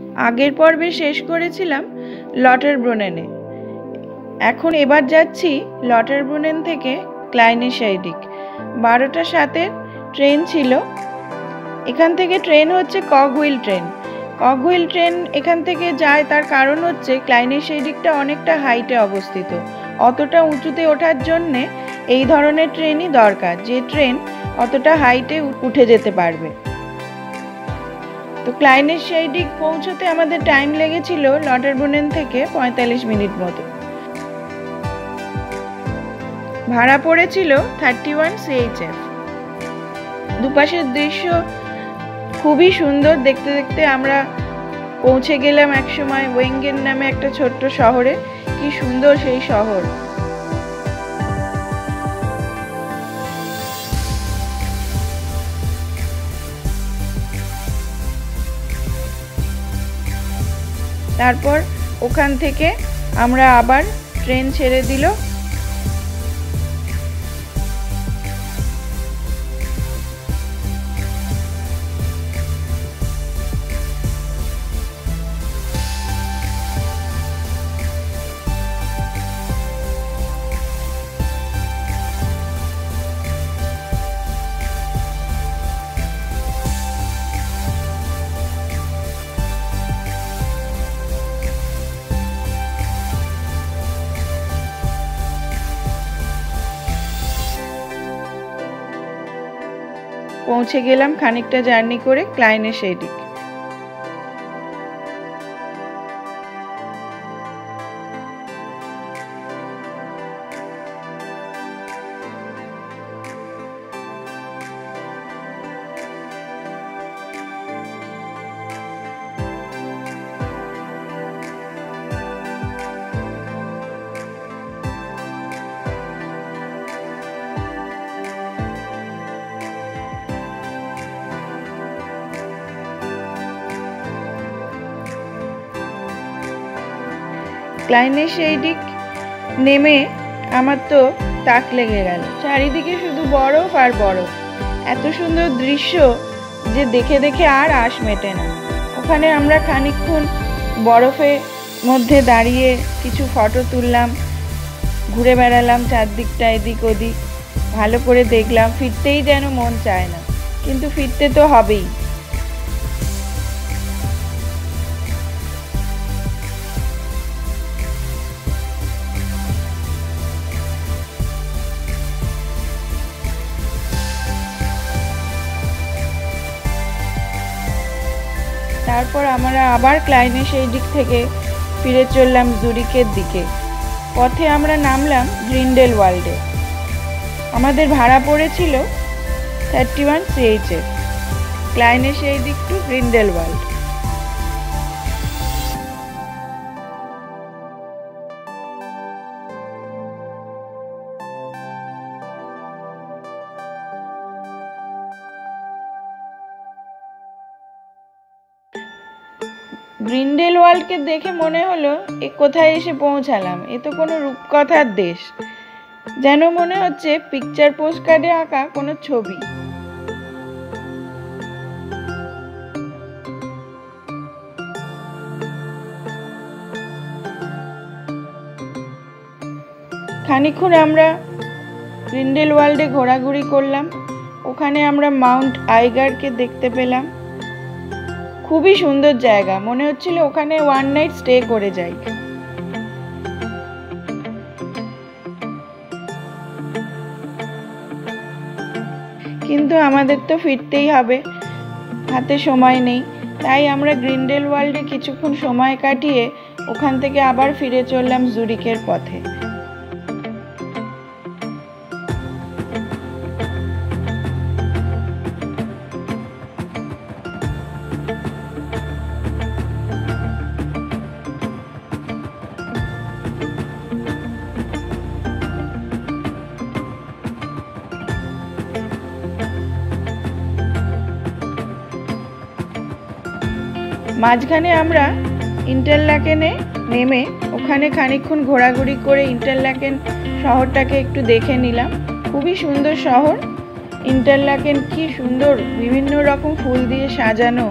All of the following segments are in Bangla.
আগের পর্বে শেষ করেছিলাম লটারব্রুনেনে। এখন এবার যাচ্ছি লটারব্রুনেন থেকে ক্লাইনেশাইডিক। 12টা 7 ট্রেন ছিল। এখান থেকে ট্রেন হচ্ছে কগহুইল ট্রেন। কগহুইল ট্রেন এখান থেকে যায়, তার কারণ হচ্ছে ক্লাইনেশাইডিকটা অনেকটা হাইটে অবস্থিত। অতটা উঁচুতে ওঠার জন্যে এই ধরনের ট্রেনই দরকার, যে ট্রেন অতটা হাইটে উঠে যেতে পারবে। তো ক্লাইনেশাইডিক পৌঁছতে আমাদের টাইম লেগেছিল লটারব্রুনেন থেকে 45 মিনিট মতো। ভাড়া পড়েছিল 31 CHF। দুপাশের দৃশ্য খুবই সুন্দর। দেখতে দেখতে আমরা পৌঁছে গেলাম একসময় ওয়েঙ্গেন নামে একটা ছোট্ট শহরে। কি সুন্দর সেই শহর! তারপর ওখান থেকে আমরা আবার ট্রেন ছেড়ে দিল। পৌঁছে গেলাম খানিকটা জার্নি করে ক্লাইনেশাইডিক। ক্লাইনেশাইডিক নেমে আমার তো তাক লেগে গেল। চারিদিকে শুধু বরফ আর বরফ। এত সুন্দর দৃশ্য যে দেখে দেখে আর আশ মেটে না। ওখানে আমরা খানিকক্ষণ বরফের মধ্যে দাঁড়িয়ে কিছু ফটো তুললাম, ঘুরে বেড়ালাম চারদিকটা এদিক ওদিক, ভালো করে দেখলাম। ফিরতেই যেন মন চায় না, কিন্তু ফিরতে তো হবেই। তারপর আমরা আবার ক্লাইনেশাইডিক থেকে ফিরে চললাম জুরিকের দিকে। পথে আমরা নামলাম গ্রিন্ডেলওয়াল্ডে। আমাদের ভাড়া পড়েছিল 31 CHF। ক্লাইনেশাইডিক টু গ্রিন্ডেলওয়াল্ড। গ্রিন্ডেলওয়াল্ডকে দেখে মনে হলো এ কোথায় এসে পৌঁছালাম, এ তো কোনো রূপকথার দেশ। যেন মনে হচ্ছে পিকচার পোস্টকার্ডে আঁকা কোনো ছবি। খানিকক্ষণ আমরা গ্রিন্ডেলওয়াল্ডে ঘোরাঘুরি করলাম। ওখানে আমরা মাউন্ট আইগারকে দেখতে পেলাম। খুবই সুন্দর জায়গা, মনে হচ্ছিল ওখানে ওয়ান নাইট স্টে করে যাই। কিন্তু আমাদের তো ফিরতেই হবে, হাতে সময় নেই। তাই আমরা গ্রিন্ডেলওয়াল্ডে কিছুক্ষণ সময় কাটিয়ে ওখান থেকে আবার ফিরে চললাম জুরিকের পথে। মাঝখানে আমরা ইন্টারলাকেনে নেমে ওখানে খানিকক্ষণ ঘোরাঘুরি করে ইন্টারলাকেন শহরটাকে একটু দেখে নিলাম। খুবই সুন্দর শহর ইন্টারলাকেন। কি সুন্দর, বিভিন্ন রকম ফুল দিয়ে সাজানো,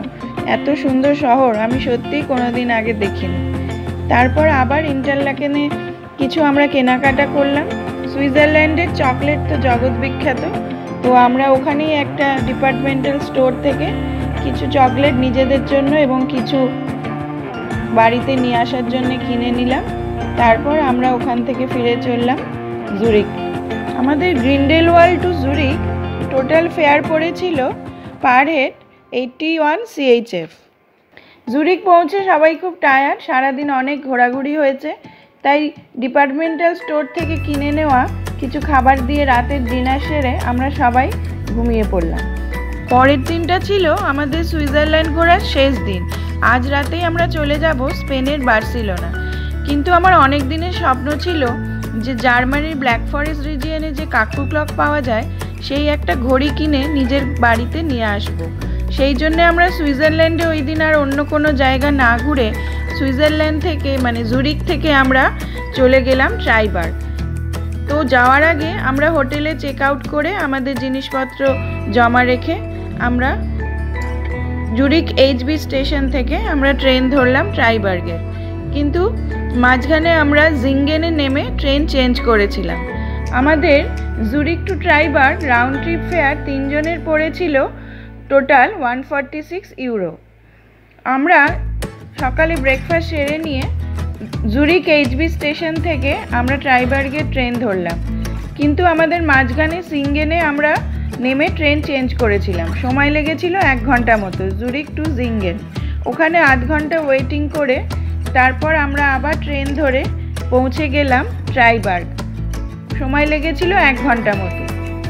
এত সুন্দর শহর আমি সত্যিই কোনোদিন আগে দেখিনি। তারপর আবার ইন্টারলাকেনে কিছু আমরা কেনাকাটা করলাম। সুইজারল্যান্ডের চকলেট তো জগৎ বিখ্যাত, তো আমরা ওখানেই একটা ডিপার্টমেন্টাল স্টোর থেকে কিছু চকলেট নিজেদের জন্য এবং কিছু বাড়িতে নিয়ে আসার জন্য কিনে নিলাম। তারপর আমরা ওখান থেকে ফিরে চললাম জুরিক। আমাদের Grindelwald to Zurich total fare পড়েছিল পার হেড 81 CHF। জুরিক পৌঁছে সবাই খুব টায়ার্ড, সারাদিন অনেক ঘোরাঘুরি হয়েছে, তাই ডিপার্টমেন্টাল স্টোর থেকে কিনে নেওয়া কিছু খাবার দিয়ে রাতের ডিনার সেরে আমরা সবাই ঘুমিয়ে পড়লাম। পরের দিনটা ছিল আমাদের সুইজারল্যান্ড ঘোরার শেষ দিন। আজ রাতেই আমরা চলে যাব স্পেনের বার্সেলোনা। কিন্তু আমার অনেক দিনের স্বপ্ন ছিল যে জার্মানির ব্ল্যাক ফরেস্ট রিজিয়নে যে কাকু ক্লক পাওয়া যায় সেই একটা ঘড়ি কিনে নিজের বাড়িতে নিয়ে আসব। সেই জন্যে আমরা সুইজারল্যান্ডে ওই দিন আর অন্য কোনো জায়গা না ঘুরে সুইজারল্যান্ড থেকে মানে জুরিক থেকে আমরা চলে গেলাম ট্রাইবার্গ। তো যাওয়ার আগে আমরা হোটেলে চেক আউট করে আমাদের জিনিসপত্র জমা রেখে আমরা জুরিক HB স্টেশন থেকে আমরা ট্রেন ধরলাম ট্রাইবার্গে। কিন্তু মাঝখানে আমরা জিঙ্গেনে নেমে ট্রেন চেঞ্জ করেছিলাম। আমাদের Zurich to Triberg round trip fare 3 জনের পড়েছিল টোটাল 146 ইউরো। আমরা সকালে ব্রেকফাস্ট সেরে নিয়ে জুরিক HB স্টেশন থেকে আমরা ট্রাইবার্গের ট্রেন ধরলাম। কিন্তু আমাদের মাঝখানে সিঙ্গেনে আমরা নেমে ট্রেন চেঞ্জ করেছিলাম। সময় লেগেছিল 1 ঘন্টা মতো জুরিক টু জিঙ্গেন। ওখানে আধ ঘন্টা ওয়েটিং করে তারপর আমরা আবার ট্রেন ধরে পৌঁছে গেলাম ট্রাইবার্গ। সময় লেগেছিল 1 ঘন্টা মতো।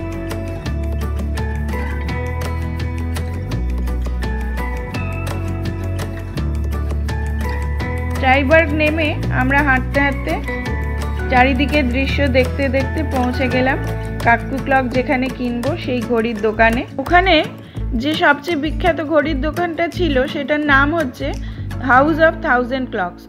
ট্রাইবার্গ নেমে আমরা হাঁটতে হাঁটতে চারিদিকের দৃশ্য দেখতে দেখতে পৌঁছে গেলাম কাকু ক্লক যেখানে কিনবো সেই ঘড়ির দোকানে। ওখানে যে সবচেয়ে বিখ্যাত ঘড়ির দোকানটা ছিল সেটার নাম হচ্ছে হাউস অফ 1000 ক্লকস।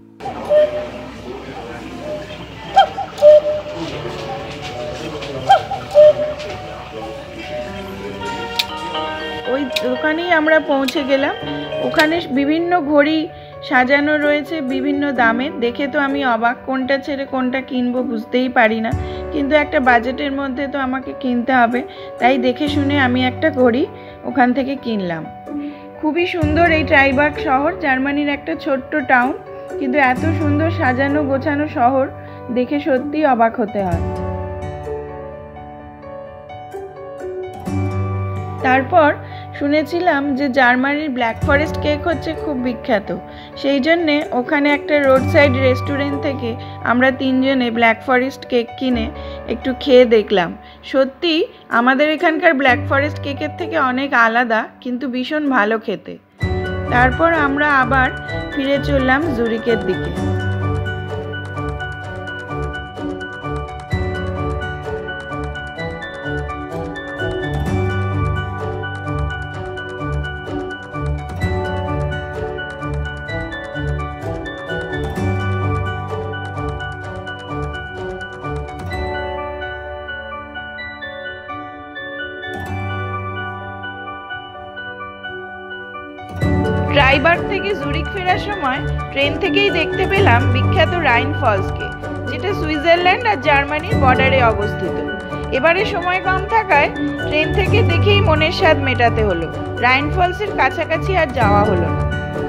ওই দোকানেই আমরা পৌঁছে গেলাম। ওখানে বিভিন্ন ঘড়ি সাজানো রয়েছে বিভিন্ন দামে। দেখে তো আমি অবাক, কোনটা ছেড়ে কোনটা কিনবো বুঝতেই পারি না, কিন্তু একটা বাজেটের মধ্যে তো আমাকে কিনতে হবে, তাই দেখে শুনে আমি একটা ঘড়ি ওখান থেকে কিনলাম। খুবই সুন্দর এই ট্রাইবার্গ শহর, জার্মানির একটা ছোট্ট টাউন, কিন্তু এত সুন্দর সাজানো গোছানো শহর দেখে সত্যি অবাক হতে হয়। তারপর শুনেছিলাম যে জার্মানির ব্ল্যাক ফরেস্ট কেক হচ্ছে খুব বিখ্যাত, সেই জন্যে ওখানে একটা রোড সাইড রেস্টুরেন্ট থেকে আমরা 3 জনে ব্ল্যাক ফরেস্ট কেক কিনে একটু খেয়ে দেখলাম। সত্যি আমাদের এখানকার ব্ল্যাক ফরেস্ট কেকের থেকে অনেক আলাদা, কিন্তু ভীষণ ভালো খেতে। তারপর আমরা আবার ফিরে চললাম জুরিকের দিকে। ট্রাইবার্গ থেকে জুরিক ফেরার সময় ট্রেন থেকেই দেখতে পেলাম বিখ্যাত রাইন ফলসকে, যেটা সুইজারল্যান্ড আর জার্মানির বর্ডারে অবস্থিত। এবারে সময় কম থাকায় ট্রেন থেকে দেখেই মনের স্বাদ মেটাতে হলো, রাইন ফলসের কাছাকাছি আর যাওয়া হলো না।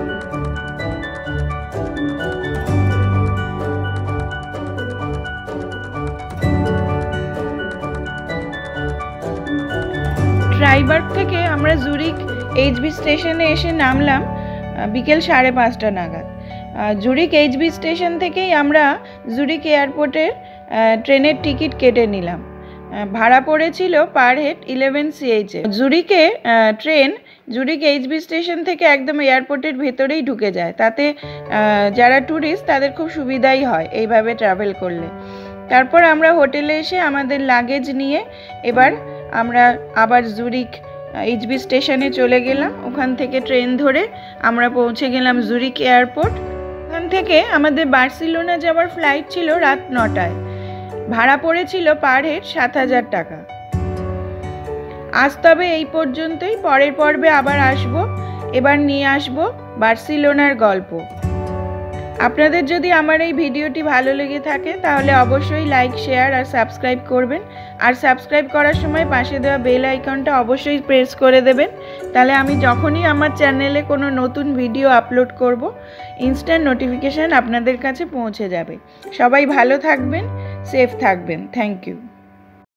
ট্রাইবার্গ থেকে আমরা জুরিক HB স্টেশনে এসে নামলাম বিকেল 5:30 নাগাদ। জুরিক HB স্টেশন থেকেই আমরা জুরিক এয়ারপোর্টের ট্রেনের টিকিট কেটে নিলাম। ভাড়া পড়েছিল পার হেড 11 CHF। জুরিকে ট্রেন জুরিক HB স্টেশন থেকে একদম এয়ারপোর্টের ভেতরেই ঢুকে যায়, তাতে যারা ট্যুরিস্ট তাদের খুব সুবিধাই হয় এইভাবে ট্রাভেল করলে। তারপর আমরা হোটেলে এসে আমাদের লাগেজ নিয়ে এবার আমরা আবার জুরিক HB স্টেশনে চলে গেলাম। ওখান থেকে ট্রেন ধরে আমরা পৌঁছে গেলাম জুরিক এয়ারপোর্ট। ওখান থেকে আমাদের বার্সেলোনা যাওয়ার ফ্লাইট ছিল রাত 9টায়। ভাড়া পড়েছিল পার হেড 7000 টাকা। আজ তবে এই পর্যন্তই, পরের পর্বে আবার আসবো। এবার নিয়ে আসব বার্সেলোনার গল্প। আপনাদের যদি আমার এই ভিডিওটি ভালো লেগে থাকে তাহলে অবশ্যই লাইক, শেয়ার আর সাবস্ক্রাইব করবেন। আর সাবস্ক্রাইব করার সময় পাশে দেওয়া বেল আইকনটা অবশ্যই প্রেস করে দেবেন, তাহলে আমি যখনই আমার চ্যানেলে কোনো নতুন ভিডিও আপলোড করব ইনস্ট্যান্ট নোটিফিকেশান আপনাদের কাছে পৌঁছে যাবে। সবাই ভালো থাকবেন, সেফ থাকবেন। Thank you.